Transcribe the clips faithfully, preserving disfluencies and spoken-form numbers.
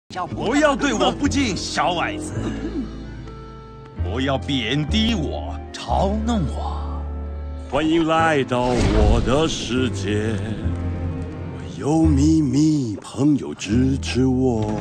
不要对我不敬，小矮子！不要贬低我，嘲弄我。 欢迎来到我的世界，我有秘密，朋友支持我。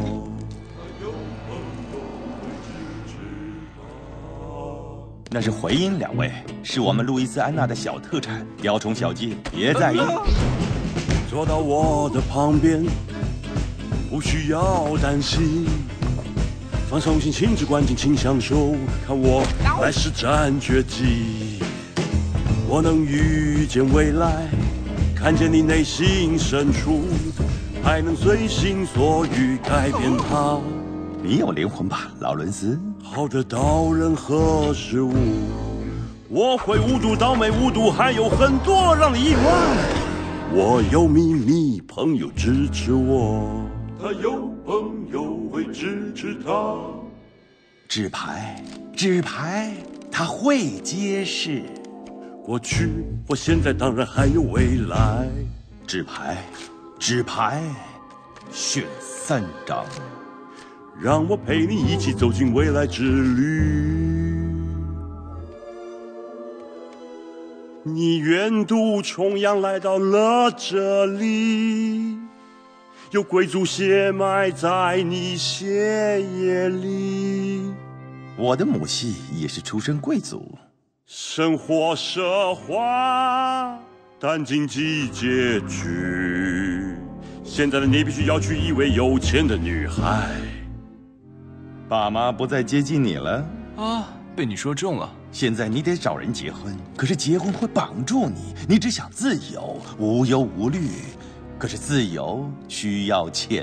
那是回音，两位，是我们路易斯安那的小特产，雕虫小技，别在意。 坐到我的旁边，不需要担心，放松心情，只关尽情享受，看我来施展绝技。我能预见未来，看见你内心深处，还能随心所欲改变它。 你有灵魂吧，劳伦斯？ 好的到任何事物，我会无度到没无度，还有很多让你意外。我有秘密，朋友支持我，他有朋友会支持他。 纸牌，纸牌，它会揭示过去或现在，当然还有未来。 纸牌，纸牌，选三张， 让我陪你一起走进未来之旅。你远渡重洋来到了这里，有贵族血脉在你血液里。 我的母系也是出身贵族。 生活奢华，但经济拮据。现在的你必须要娶一位有钱的女孩。 爸妈不再接近你了啊，被你说中了。 现在你得找人结婚，可是结婚会绑住你，你只想自由，无忧无虑。可是自由需要钱。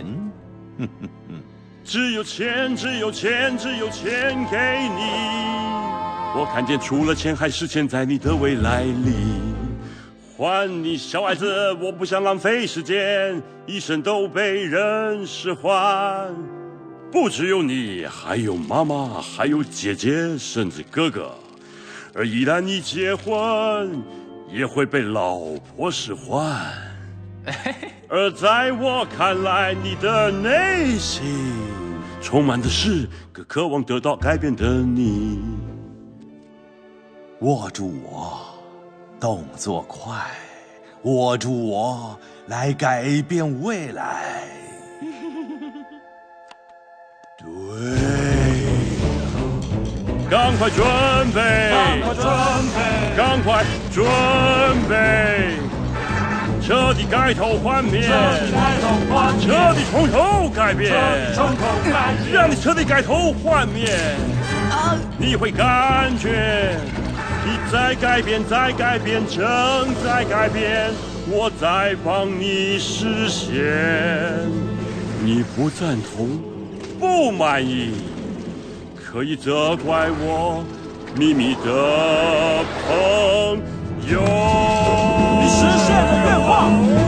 只有钱，只有钱，只有钱给你。我看见除了钱还是钱在你的未来里。还你小孩子，我不想浪费时间，一生都被人使唤。不只有你，还有妈妈，还有姐姐，甚至哥哥。而一旦你结婚，也会被老婆使唤。而在我看来，你的内心充满的是个渴望得到改变的你。 握住我，动作快，握住我，来改变未来。 对，赶快准备，赶快准备，赶快准备，彻底改头换面，彻底从头改变，让你彻底改头换面，你会感觉你在改变，在改变，正在改变，我在帮你实现。你不赞同？不满意，可以责怪我，秘密的朋友。 你实现了愿望。